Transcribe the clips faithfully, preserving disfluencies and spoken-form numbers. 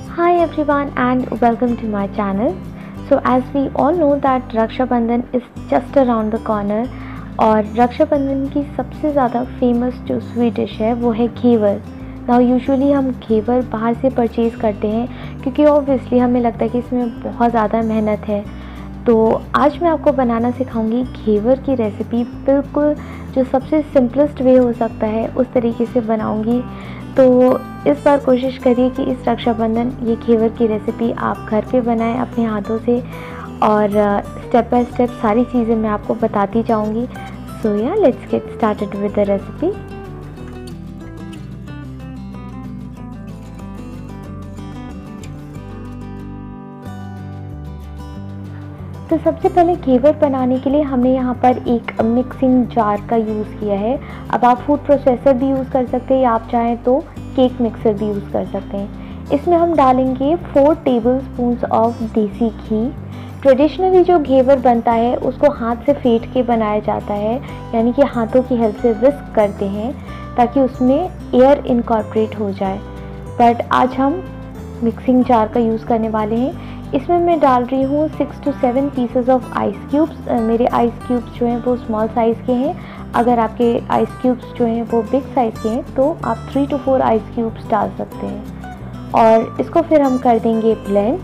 Hi everyone and welcome to my channel. So as we all know that rakshabandhan is just around the corner और रक्षाबंधन की सबसे ज़्यादा famous जो sweet dish है वो है घेवर। नाउ यूजुअली हम घेवर बाहर से परचेज़ करते हैं क्योंकि ऑब्वियसली हमें लगता है कि इसमें बहुत ज़्यादा मेहनत है। तो आज मैं आपको बनाना सिखाऊंगी घेवर की रेसिपी, बिल्कुल जो सबसे सिंपलेस्ट वे हो सकता है उस तरीके से बनाऊंगी। तो इस बार कोशिश करिए कि इस रक्षाबंधन ये घेवर की रेसिपी आप घर पे बनाएं अपने हाथों से, और स्टेप बाय स्टेप सारी चीज़ें मैं आपको बताती जाऊंगी। So yeah let's get started with the recipe. तो सबसे पहले घेवर बनाने के लिए हमने यहाँ पर एक मिक्सिंग जार का यूज़ किया है। अब आप फूड प्रोसेसर भी यूज़ कर सकते हैं या आप चाहें तो केक मिक्सर भी यूज़ कर सकते हैं। इसमें हम डालेंगे फोर टेबल स्पून्स ऑफ देसी घी। ट्रेडिशनली जो घेवर बनता है उसको हाथ से फेंट के बनाया जाता है, यानी कि हाथों की हेल्प से विस्क करते हैं ताकि उसमें एयर इनकॉर्पोरेट हो जाए। बट आज हम मिक्सिंग जार का यूज़ करने वाले हैं। इसमें मैं डाल रही हूँ six to seven pieces of ice cubes. मेरे आइस क्यूब्स जो हैं वो स्मॉल साइज़ के हैं। अगर आपके आइस क्यूब्स जो हैं वो बिग साइज़ के हैं तो आप three to four ice cubes डाल सकते हैं। और इसको फिर हम कर देंगे ब्लेंड।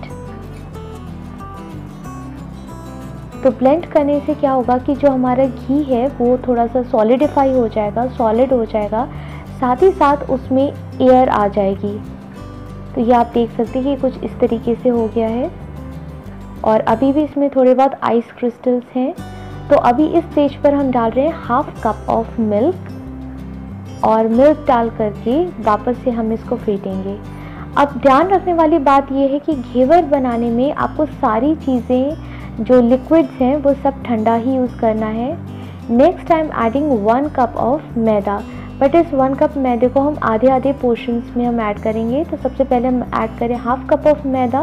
तो ब्लेंड करने से क्या होगा कि जो हमारा घी है वो थोड़ा सा सॉलिडिफाई हो जाएगा, सॉलिड हो जाएगा, साथ ही साथ उसमें एयर आ जाएगी। तो ये आप देख सकते हैं कि कुछ इस तरीके से हो गया है। और अभी भी इसमें थोड़े बहुत आइस क्रिस्टल्स हैं। तो अभी इस स्टेज पर हम डाल रहे हैं हाफ कप ऑफ मिल्क, और मिल्क डाल करके वापस से हम इसको फेंटेंगे। अब ध्यान रखने वाली बात यह है कि घेवर बनाने में आपको सारी चीज़ें जो लिक्विड्स हैं वो सब ठंडा ही यूज़ करना है। Next time adding one cup of maida, but इस वन कप मैदे को हम आधे आधे पोर्शंस में हम ऐड करेंगे। तो सबसे पहले हम ऐड करें हाफ कप ऑफ मैदा,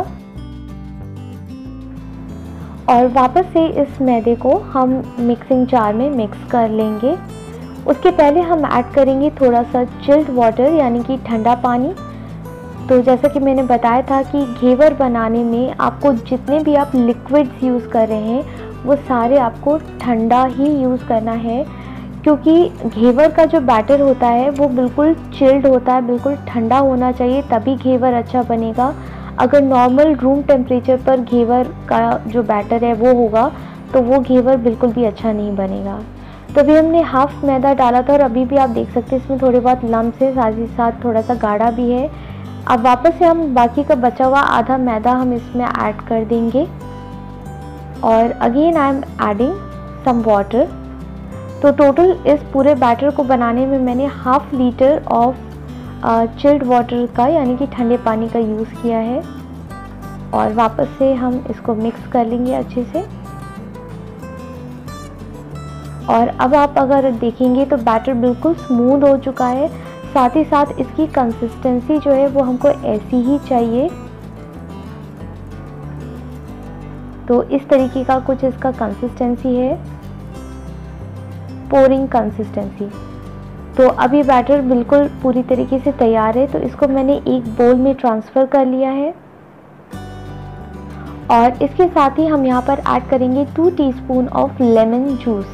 और वापस से इस मैदे को हम मिक्सिंग जार में मिक्स कर लेंगे। उसके पहले हम ऐड करेंगे थोड़ा सा चिल्ड वाटर, यानी कि ठंडा पानी। तो जैसा कि मैंने बताया था कि घेवर बनाने में आपको जितने भी आप लिक्विड्स यूज़ कर रहे हैं वो सारे आपको ठंडा ही यूज़ करना है, क्योंकि घेवर का जो बैटर होता है वो बिल्कुल चिल्ड होता है, बिल्कुल ठंडा होना चाहिए, तभी घेवर अच्छा बनेगा। अगर नॉर्मल रूम टेम्परेचर पर घेवर का जो बैटर है वो होगा तो वो घेवर बिल्कुल भी अच्छा नहीं बनेगा। तो अभी हमने हाफ मैदा डाला था और अभी भी आप देख सकते हैं इसमें थोड़े बहुत लम्स है, साथ ही साथ थोड़ा सा गाढ़ा भी है। अब वापस से हम बाकी का बचा हुआ आधा मैदा हम इसमें ऐड कर देंगे, और again I am adding some water. तो टोटल इस पूरे बैटर को बनाने में मैंने half litre of chilled water का, यानी कि ठंडे पानी का यूज़ किया है। और वापस से हम इसको मिक्स कर लेंगे अच्छे से। और अब आप अगर देखेंगे तो बैटर बिल्कुल स्मूथ हो चुका है, साथ ही साथ इसकी कंसिस्टेंसी जो है वो हमको ऐसी ही चाहिए। तो इस तरीके का कुछ इसका कंसिस्टेंसी है, पोरिंग कंसिस्टेंसी। तो अभी बैटर बिल्कुल पूरी तरीके से तैयार है। तो इसको मैंने एक बोल में ट्रांसफ़र कर लिया है, और इसके साथ ही हम यहाँ पर ऐड करेंगे two teaspoon of lemon juice,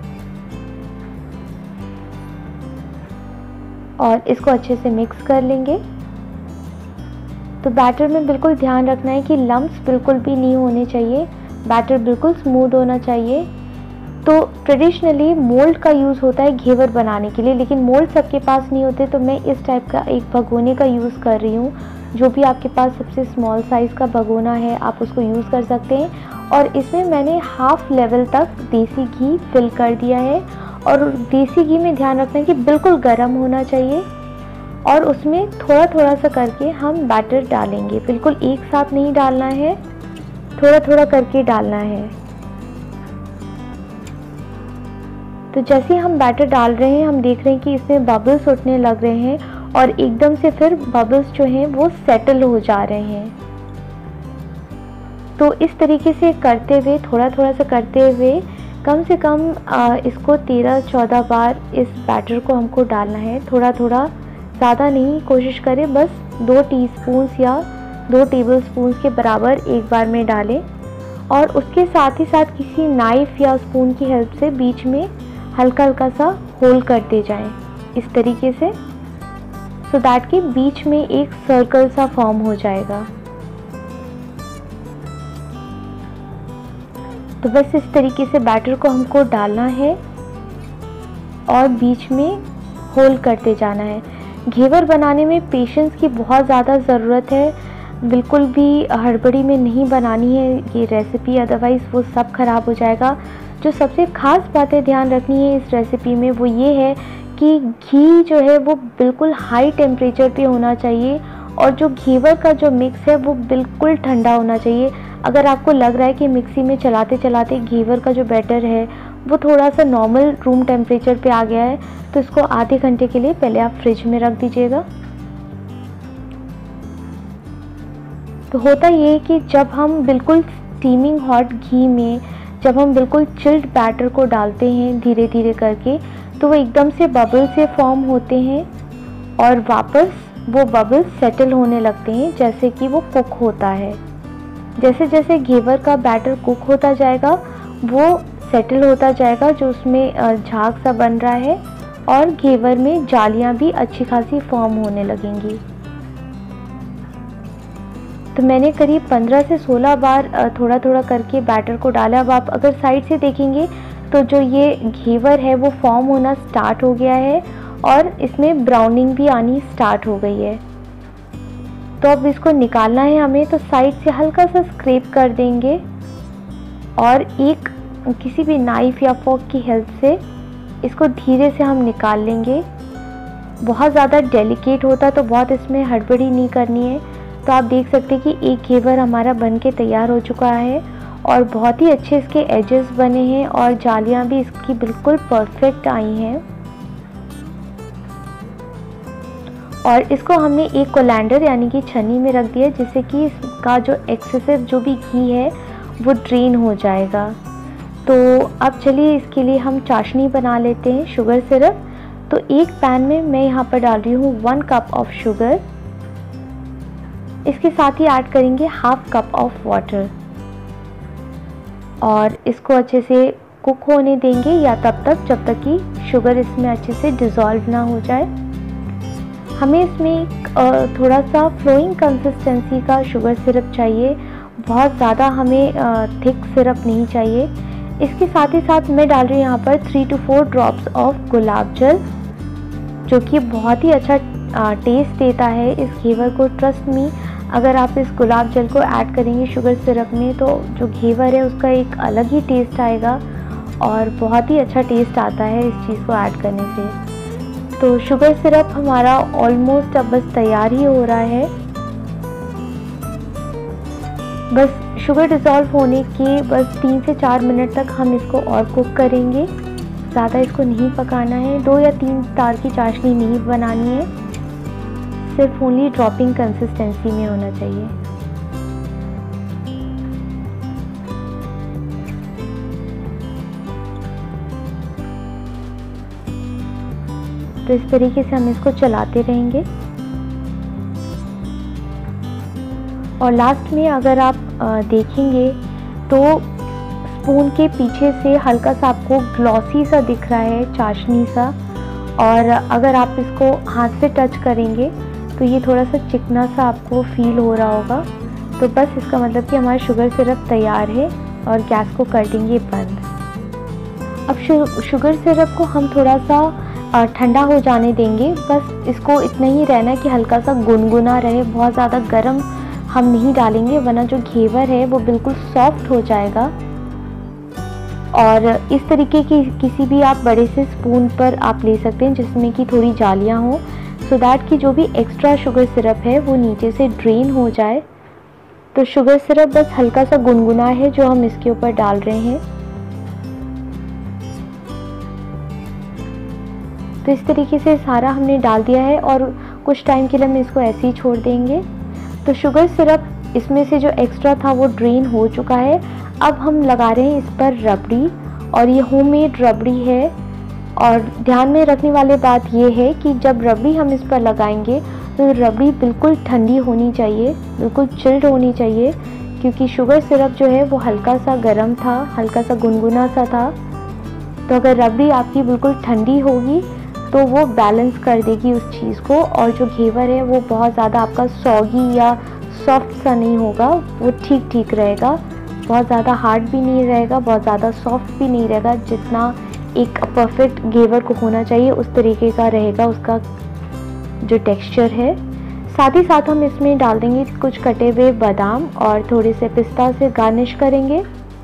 और इसको अच्छे से मिक्स कर लेंगे। तो बैटर में बिल्कुल ध्यान रखना है कि लम्प्स बिल्कुल भी नहीं होने चाहिए, बैटर बिल्कुल स्मूथ होना चाहिए। तो ट्रेडिशनली मोल्ड का यूज़ होता है घेवर बनाने के लिए, लेकिन मोल्ड सबके पास नहीं होते, तो मैं इस टाइप का एक भगोने का यूज़ कर रही हूँ। जो भी आपके पास सबसे स्मॉल साइज़ का भगोना है आप उसको यूज़ कर सकते हैं। और इसमें मैंने हाफ लेवल तक देसी घी फिल कर दिया है, और देसी घी में ध्यान रखना है कि बिल्कुल गर्म होना चाहिए, और उसमें थोड़ा थोड़ा सा करके हम बैटर डालेंगे। बिल्कुल एक साथ नहीं डालना है, थोड़ा थोड़ा करके डालना है। तो जैसे हम बैटर डाल रहे हैं हम देख रहे हैं कि इसमें बबल्स उठने लग रहे हैं, और एकदम से फिर बबल्स जो हैं वो सेटल हो जा रहे हैं। तो इस तरीके से करते हुए, थोड़ा थोड़ा सा करते हुए, कम से कम आ, इसको तेरह चौदह बार इस बैटर को हमको डालना है। थोड़ा थोड़ा, ज़्यादा नहीं, कोशिश करें बस दो टीस्पून्स या दो टेबलस्पून के बराबर एक बार में डालें और उसके साथ ही साथ किसी नाइफ़ या स्पून की हेल्प से बीच में हल्का हल्का सा होल करते जाएं इस तरीके से, सो दैट कि बीच में एक सर्कल सा फॉर्म हो जाएगा। तो बस इस तरीके से बैटर को हमको डालना है और बीच में होल करते जाना है। घेवर बनाने में पेशेंस की बहुत ज़्यादा ज़रूरत है, बिल्कुल भी हड़बड़ी में नहीं बनानी है ये रेसिपी, अदरवाइज़ वो सब ख़राब हो जाएगा। जो सबसे ख़ास बातें ध्यान रखनी है इस रेसिपी में वो ये है कि घी जो है वो बिल्कुल हाई टेम्परेचर पे होना चाहिए और जो घेवर का जो मिक्स है वो बिल्कुल ठंडा होना चाहिए। अगर आपको लग रहा है कि मिक्सी में चलाते चलाते घेवर का जो बैटर है वो थोड़ा सा नॉर्मल रूम टेम्परेचर पे आ गया है तो इसको आधे घंटे के लिए पहले आप फ्रिज में रख दीजिएगा। तो होता ये है कि जब हम बिल्कुल स्टीमिंग हॉट घी में जब हम बिल्कुल चिल्ड बैटर को डालते हैं धीरे धीरे करके तो वो एकदम से बबल से फॉर्म होते हैं और वापस वो बबल्स सेटल होने लगते हैं जैसे कि वो कुक होता है। जैसे जैसे घेवर का बैटर कुक होता जाएगा वो सेटल होता जाएगा, जो उसमें झाग सा बन रहा है और घेवर में जालियां भी अच्छी खासी फॉर्म होने लगेंगी। तो मैंने करीब पंद्रह से सोलह बार थोड़ा थोड़ा करके बैटर को डाला। अब आप अगर साइड से देखेंगे तो जो ये घेवर है वो फॉर्म होना स्टार्ट हो गया है और इसमें ब्राउनिंग भी आनी स्टार्ट हो गई है। तो अब इसको निकालना है हमें, तो साइड से हल्का सा स्क्रैप कर देंगे और एक किसी भी नाइफ़ या फोर्क की हेल्प से इसको धीरे से हम निकाल लेंगे। बहुत ज़्यादा डेलिकेट होता तो बहुत इसमें हड़बड़ी नहीं करनी है। तो आप देख सकते हैं कि एक घेवर हमारा बन के तैयार हो चुका है और बहुत ही अच्छे इसके एजेस बने हैं और जालियां भी इसकी बिल्कुल परफेक्ट आई हैं। और इसको हमने एक कोलैंडर यानी कि छन्नी में रख दिया जिससे कि इसका जो एक्सेसिव जो भी घी है वो ड्रेन हो जाएगा। तो अब चलिए इसके लिए हम चाशनी बना लेते हैं, शुगर सिरप। तो एक पैन में मैं यहाँ पर डाल रही हूँ वन कप ऑफ शुगर, इसके साथ ही ऐड करेंगे हाफ कप ऑफ वाटर और इसको अच्छे से कुक होने देंगे या तब तक जब तक कि शुगर इसमें अच्छे से डिज़ोल्व ना हो जाए। हमें इसमें थोड़ा सा फ्लोइंग कंसिस्टेंसी का शुगर सिरप चाहिए, बहुत ज़्यादा हमें थिक सिरप नहीं चाहिए। इसके साथ ही साथ मैं डाल रही हूँ यहाँ पर three to four drops of gulab jal, जो कि बहुत ही अच्छा टेस्ट देता है इस घेवर को। ट्रस्ट मी, अगर आप इस गुलाब जल को ऐड करेंगे शुगर सिरप में तो जो घेवर है उसका एक अलग ही टेस्ट आएगा और बहुत ही अच्छा टेस्ट आता है इस चीज़ को ऐड करने से। तो शुगर सिरप हमारा ऑलमोस्ट अब बस तैयार ही हो रहा है। बस शुगर डिज़ोल्व होने के बस तीन से चार मिनट तक हम इसको और कुक करेंगे, ज़्यादा इसको नहीं पकाना है। दो या तीन तार की चाशनी नहीं बनानी है, सिर्फ ओनली ड्रॉपिंग कंसिस्टेंसी में होना चाहिए। तो इस तरीके से हम इसको चलाते रहेंगे और लास्ट में अगर आप देखेंगे तो स्पून के पीछे से हल्का सा आपको ग्लॉसी सा दिख रहा है, चाशनी सा, और अगर आप इसको हाथ से टच करेंगे तो ये थोड़ा सा चिकना सा आपको फील हो रहा होगा। तो बस इसका मतलब कि हमारा शुगर सिरप तैयार है और गैस को कर देंगे बंद। अब शुगर सिरप को हम थोड़ा सा ठंडा हो जाने देंगे। बस इसको इतना ही रहना कि हल्का सा गुनगुना रहे, बहुत ज़्यादा गर्म हम नहीं डालेंगे वरना जो घेवर है वो बिल्कुल सॉफ्ट हो जाएगा। और इस तरीके की किसी भी आप बड़े से स्पून पर आप ले सकते हैं जिसमें कि थोड़ी जालियां हो, सो दैट कि जो भी एक्स्ट्रा शुगर सिरप है वो नीचे से ड्रेन हो जाए। तो शुगर सिरप बस हल्का सा गुनगुना है जो हम इसके ऊपर डाल रहे हैं। तो इस तरीके से सारा हमने डाल दिया है और कुछ टाइम के लिए हम इसको ऐसे ही छोड़ देंगे। तो शुगर सिरप इसमें से जो एक्स्ट्रा था वो ड्रेन हो चुका है। अब हम लगा रहे हैं इस पर रबड़ी, और ये होममेड रबड़ी है। और ध्यान में रखने वाली बात ये है कि जब रबड़ी हम इस पर लगाएंगे तो रबड़ी बिल्कुल ठंडी होनी चाहिए, बिल्कुल चिल्ड होनी चाहिए, क्योंकि शुगर सिरप जो है वो हल्का सा गर्म था, हल्का सा गुनगुना सा था। तो अगर रबड़ी आपकी बिल्कुल ठंडी होगी तो वो बैलेंस कर देगी उस चीज़ को, और जो घेवर है वो बहुत ज़्यादा आपका सॉगी या सॉफ्ट सा नहीं होगा, वो ठीक ठीक रहेगा, बहुत ज़्यादा हार्ड भी नहीं रहेगा, बहुत ज़्यादा सॉफ्ट भी नहीं रहेगा, जितना एक परफेक्ट घेवर को होना चाहिए उस तरीके का रहेगा उसका जो टेक्सचर है। साथ ही साथ हम इसमें डाल देंगे कुछ कटे हुए बादाम और थोड़े से पिस्ता से गार्निश करेंगे,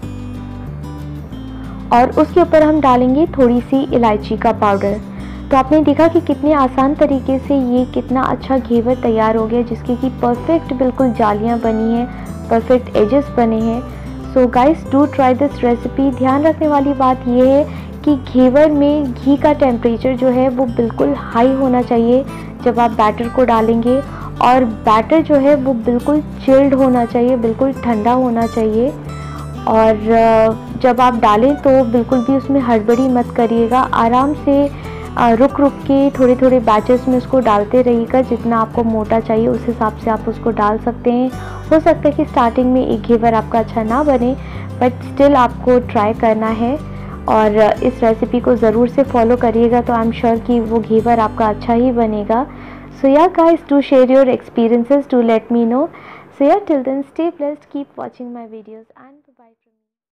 और उसके ऊपर हम डालेंगे थोड़ी सी इलायची का पाउडर। तो आपने देखा कि कितने आसान तरीके से ये कितना अच्छा घेवर तैयार हो गया, जिसकी कि परफेक्ट बिल्कुल जालियाँ बनी हैं, परफेक्ट एजेस बने हैं। So guys, do try this recipe. ध्यान रखने वाली बात ये है कि घेवर में घी का टेम्परेचर जो है वो बिल्कुल हाई होना चाहिए जब आप बैटर को डालेंगे, और बैटर जो है वो बिल्कुल चिल्ड होना चाहिए, बिल्कुल ठंडा होना चाहिए। और जब आप डालें तो बिल्कुल भी उसमें हड़बड़ी मत करिएगा, आराम से रुक रुक के थोड़े थोड़े बैचेस में उसको डालते रहिएगा। जितना आपको मोटा चाहिए उस हिसाब से आप उसको डाल सकते हैं। हो सकता है कि स्टार्टिंग में एक घेवर आपका अच्छा ना बने, बट स्टिल आपको ट्राई करना है, और इस रेसिपी को ज़रूर से फॉलो करिएगा, तो आई एम श्योर कि वो घेवर आपका अच्छा ही बनेगा। So yeah guys, do share your experiences, do let me know. So yeah, till then, stay blessed, keep watching my videos, and